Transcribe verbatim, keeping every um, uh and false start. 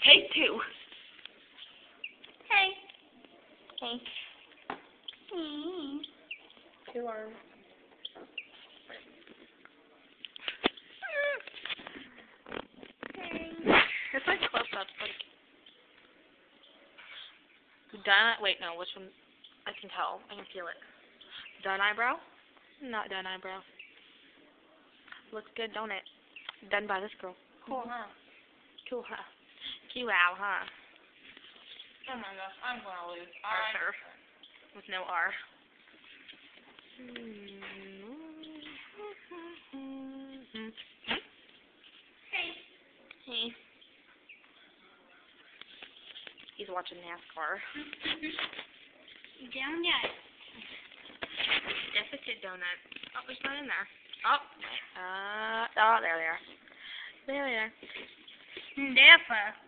Take two. Hey. Hey. Mm. Two arms. It's like close up, like done. Wait, no. Which one? I can tell. I can feel it. Done eyebrow? Not done eyebrow. Looks good, don't it? Done by this girl. Cool, huh? Cool, huh? Cute owl, huh? Oh my gosh, I'm gonna lose. For I... sure. With no R. Hey. Hey. He's watching NASCAR. Down yet. Deficit donut. Oh, there's not in there. Oh, uh, oh, there they are. There they are. Defa.